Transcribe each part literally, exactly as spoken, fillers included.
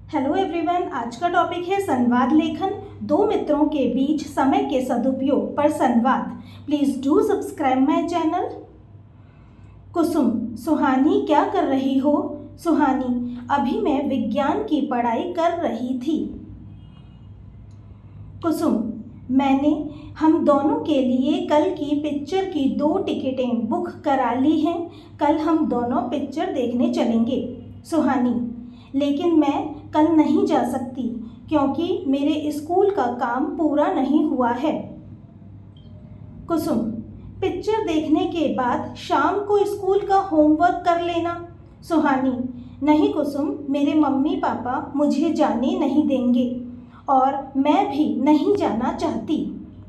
Hello everyone, आज का topic है संवाद लेखन। दो मित्रों के बीच समय के सदुपयोग पर संवाद। Please do subscribe my channel. Kusum: Suhani, क्या कर रही हो? सुहानी: अभी मैं विज्ञान की पढ़ाई कर रही थी। कुसुम: मैंने हम दोनों के लिए कल की पिक्चर की दो टिकटें बुक करा ली हैं। कल हम दोनों पिक्चर देखने चलेंगे। सुहानी: लेकिन मैं कल नहीं जा सकती क्योंकि मेरे स्कूल का काम पूरा नहीं हुआ है। कुसुम: पिक्चर देखने के बाद शाम को स्कूल का होमवर्क कर लेना। सुहानी: नहीं कुसुम, मेरे मम्मी पापा मुझे जाने नहीं देंगे और मैं भी नहीं जाना चाहती।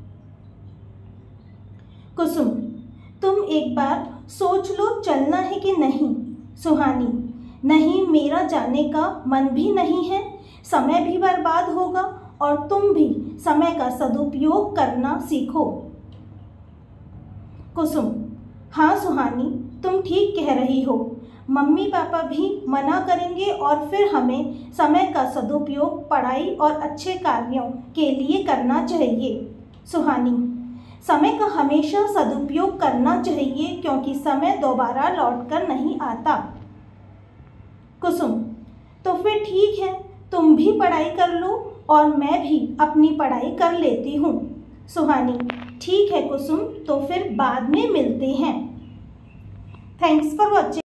कुसुम: तुम एक बार सोच लो, चलना है कि नहीं? सुहानी: नहीं, मेरा जाने का मन भी नहीं है। समय भी बर्बाद होगा और तुम भी समय का सदुपयोग करना सीखो। कुसुम: हाँ सुहानी, तुम ठीक कह रही हो। मम्मी पापा भी मना करेंगे और फिर हमें समय का सदुपयोग पढ़ाई और अच्छे कार्यों के लिए करना चाहिए। सुहानी: समय का हमेशा सदुपयोग करना चाहिए क्योंकि समय दोबारा लौटकर नहीं आता। कुसुम: तो फिर ठीक है, तुम भी पढ़ाई कर लो और मैं भी अपनी पढ़ाई कर लेती हूँ। सुहानी: ठीक है कुसुम, तो फिर बाद में मिलते हैं। Thanks for watching.